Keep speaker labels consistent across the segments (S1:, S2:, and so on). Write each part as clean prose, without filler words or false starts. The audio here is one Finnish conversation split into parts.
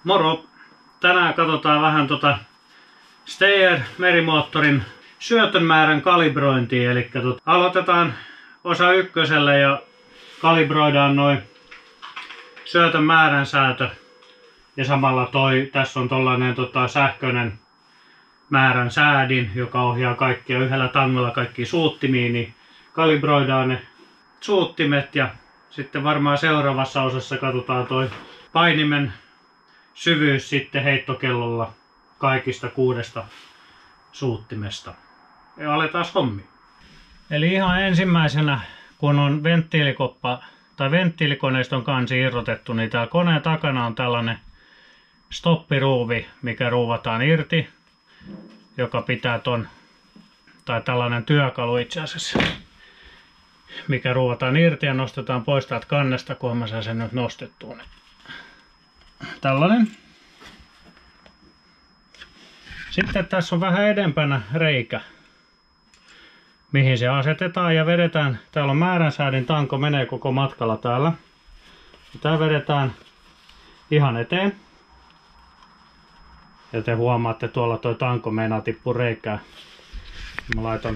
S1: Moro! Tänään katsotaan vähän Steyr merimoottorin syötön määrän kalibrointia. Eli aloitetaan osa ykkösellä ja kalibroidaan noin syötön määränsäätö. Ja samalla tässä on tollanen sähköinen määrän säädin, joka ohjaa kaikkia yhdellä tangolla kaikkia suuttimiin, niin kalibroidaan ne suuttimet ja sitten varmaan seuraavassa osassa katsotaan toi painimen syvyys sitten heittokellolla kaikista 6 suuttimesta. Ja aletaan hommi. Eli ihan ensimmäisenä, kun on venttiilikoppa tai venttiilikoneiston kansi irrotettu, niin täällä koneen takana on tällainen stoppiruuvi, mikä ruuvataan irti, joka pitää tai tällainen työkalu itse asiassa, mikä ruuvataan irti ja nostetaan pois täältä kannesta, kunhan mä saan sen nyt nostettua. Tällainen. Sitten tässä on vähän edempänä reikä, mihin se asetetaan ja vedetään. Täällä on määränsäädin tanko, menee koko matkalla täällä. Tää vedetään ihan eteen. Ja te huomaatte, tuolla toi tanko meinaa tippua reikään. Mä laitan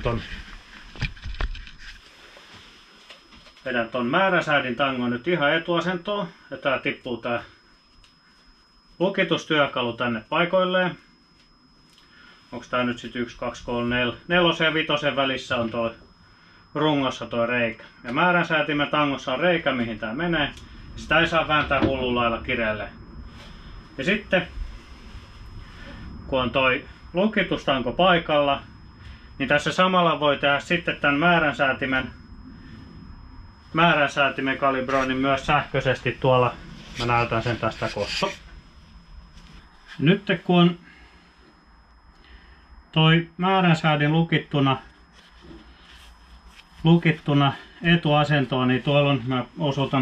S1: vedän ton määränsäädin tangon nyt ihan etuasentoon. Ja tää tippuu tää lukitustyökalu tänne paikoilleen. Onks tää nyt sit 1, 2, 3, 4? 4 ja 5 välissä on toi rungossa toi reikä. Ja määränsäätimen tangossa on reikä, mihin tää menee. Sitä ei saa vääntää hullulla lailla kireelle. Ja sitten kun on toi lukitustanko paikalla, niin tässä samalla voi tehdä sitten tämän määränsäätimen kalibroinnin myös sähköisesti tuolla. Mä näytän sen tästä kohta. Nyt kun on toi määränsäädin lukittuna etuasentoon, niin tuolla on, mä osoitan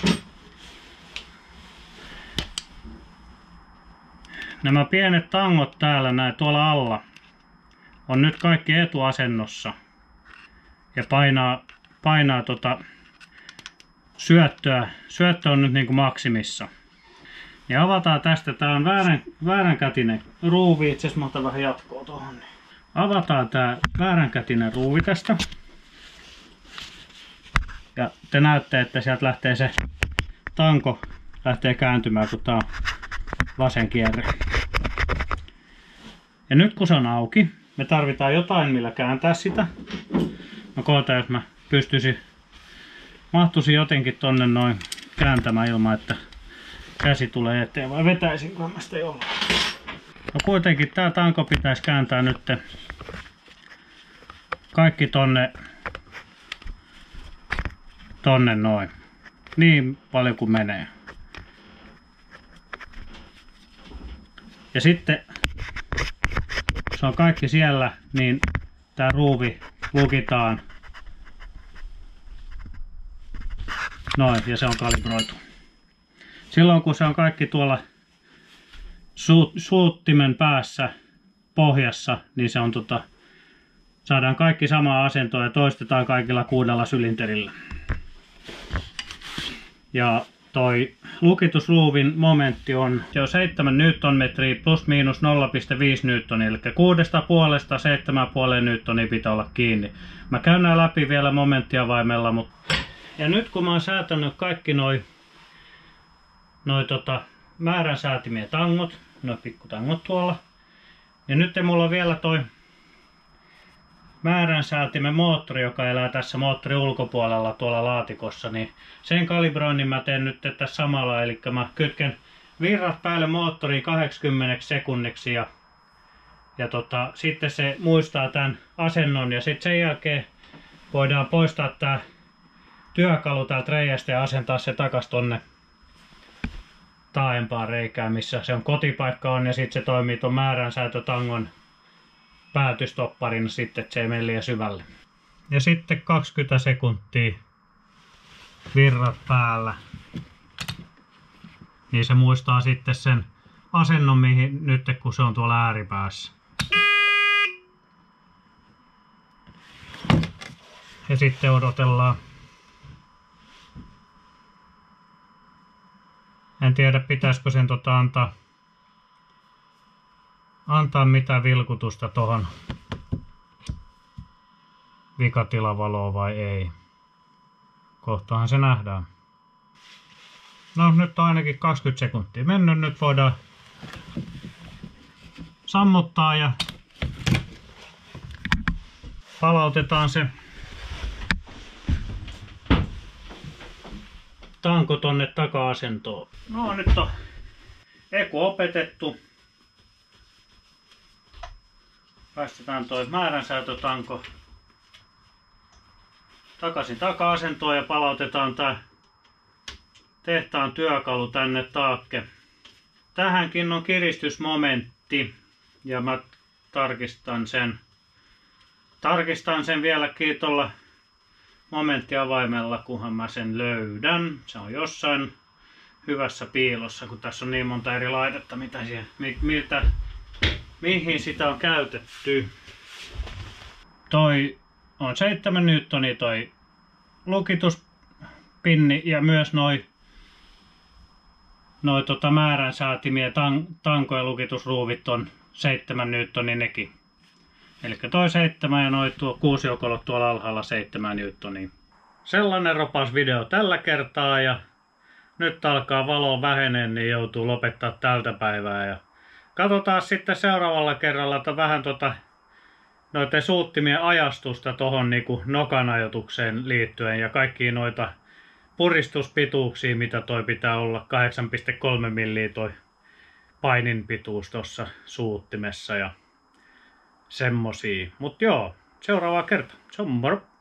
S1: nämä pienet tangot täällä näin tuolla alla on nyt kaikki etuasennossa ja painaa syöttöä. Syöttö on nyt niin kuin maksimissa. Ja avataan tästä, tää on vääränkätinen ruuvi, itse asiassa mä otan vähän jatkoa tuohon. Avataan tää vääränkätinen ruuvi tästä. Ja te näette, että sieltä lähtee se tanko kääntymään, kun tää on vasen kierre. Ja nyt kun se on auki, me tarvitaan jotain millä kääntää sitä. Mä koetan, jos mä mahtuisin jotenkin tonne noin kääntämään ilman, että käsi tulee eteen, vai vetäisinkö mä sitä jollain? No kuitenkin tää tanko pitäisi kääntää nyt kaikki tonne noin. Niin paljon kuin menee. Ja sitten kun se on kaikki siellä, niin tää ruuvi lukitaan. Noin, ja se on kalibroitu. Silloin kun se on kaikki tuolla suuttimen päässä, pohjassa, niin se on saadaan kaikki samaa asentoa ja toistetaan kaikilla 6 sylinterillä. Ja toi lukitusruuvin momentti on 7 Nm plus miinus 0,5 N, eli 6,5–7,5 N pitää olla kiinni. Mä käyn nää läpi vielä momenttiavaimella, ja nyt kun mä oon säätänyt kaikki noi määränsäätimien tangot, noi pikkutangot tuolla, ja nyt mulla on vielä toi määränsäätimen moottori, joka elää tässä moottorin ulkopuolella tuolla laatikossa, niin sen kalibroinnin mä teen nyt tässä samalla, eli mä kytken virrat päälle moottoriin 80 sekunniksi ja sitten se muistaa tämän asennon ja sitten sen jälkeen voidaan poistaa tää työkalu täältä reiästä ja asentaa se takas tonne taaempaan reikään, missä se on kotipaikka on, ja sitten se toimii ton määränsäätötangon päätystopparina sitten, että se ei mene liian syvälle. Ja sitten 20 sekuntia virrat päällä. Niin se muistaa sitten sen asennon, mihin nyt kun se on tuolla ääripäässä. Ja sitten odotellaan. En tiedä, pitäisikö sen antaa antaa mitään vilkutusta tohon vikatilavaloon vai ei. Kohtahan se nähdään. No nyt on ainakin 20 sekuntia mennyt. Nyt voidaan sammuttaa ja palautetaan se tanko tonne taka-asentoon. No nyt on eku opetettu. Päästetään toi määränsäätötanko takaisin taka-asentoon ja palautetaan tää tehtaan työkalu tänne taakke. Tähänkin on kiristysmomentti ja mä tarkistan sen vieläkin tuolla momenttiavaimella, kunhan mä sen löydän. Se on jossain hyvässä piilossa, kun tässä on niin monta eri laitetta, mihin sitä on käytetty. Toi on 7 newtonia toi lukituspinni ja myös noi määränsäätimien tankojen lukitusruuvit on 7 newtonia nekin. Eli toi 7 ja noi tuo 6 joukolot tuolla alhaalla 7 newtonia. Sellainen ropas video tällä kertaa ja nyt alkaa valo vähenee, niin joutuu lopettaa tältä päivää. Ja katsotaan sitten seuraavalla kerralla, että vähän noiden suuttimien ajastusta tohon niinku nokan ajotukseen liittyen ja kaikkia noita puristuspituuksia, mitä toi pitää olla. 8,3 milliä toi painin pituus tossa suuttimessa ja semmosia. Mut joo, seuraava kerta. Se on moro!